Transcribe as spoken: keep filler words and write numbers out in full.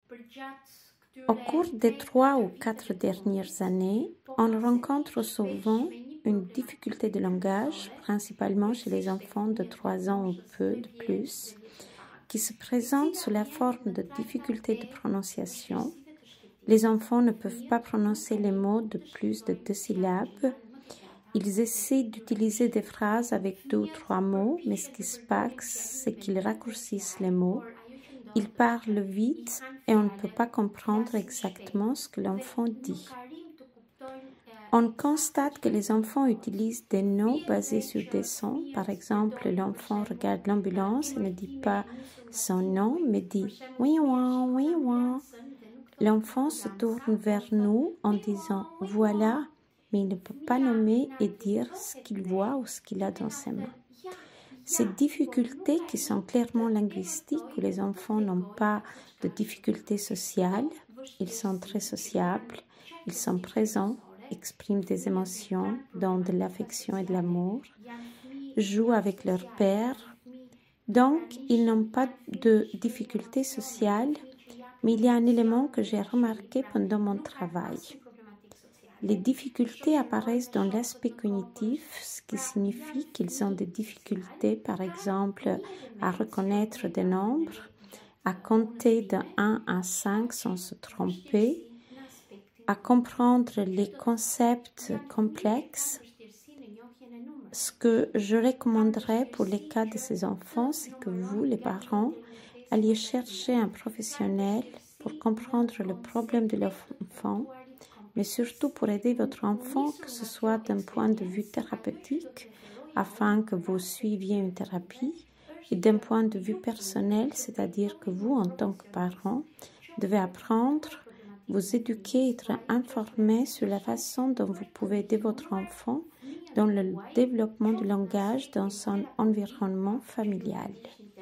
Au cours des trois ou quatre dernières années, on rencontre souvent une difficulté de langage, principalement chez les enfants de trois ans ou peu de plus, qui se présente sous la forme de difficultés de prononciation. Les enfants ne peuvent pas prononcer les mots de plus de deux syllabes. Ils essaient d'utiliser des phrases avec deux ou trois mots, mais ce qui se passe, c'est qu'ils raccourcissent les mots. Ils parlent vite et on ne peut pas comprendre exactement ce que l'enfant dit. On constate que les enfants utilisent des noms basés sur des sons. Par exemple, l'enfant regarde l'ambulance et ne dit pas son nom, mais dit « oui, ouin, oui, ouin ». L'enfant se tourne vers nous en disant « voilà », mais il ne peut pas nommer et dire ce qu'il voit ou ce qu'il a dans ses mains. Ces difficultés qui sont clairement linguistiques, où les enfants n'ont pas de difficultés sociales, ils sont très sociables, ils sont présents, expriment des émotions, donnent de l'affection et de l'amour, jouent avec leur père. Donc, ils n'ont pas de difficultés sociales, mais il y a un élément que j'ai remarqué pendant mon travail. Les difficultés apparaissent dans l'aspect cognitif, ce qui signifie qu'ils ont des difficultés, par exemple, à reconnaître des nombres, à compter de un à cinq sans se tromper, à comprendre les concepts complexes. Ce que je recommanderais pour les cas de ces enfants, c'est que vous, les parents, alliez chercher un professionnel pour comprendre le problème de l'enfant, mais surtout pour aider votre enfant, que ce soit d'un point de vue thérapeutique, afin que vous suiviez une thérapie, et d'un point de vue personnel, c'est-à-dire que vous, en tant que parent, devez apprendre, vous éduquer, être informé sur la façon dont vous pouvez aider votre enfant dans le développement du langage dans son environnement familial.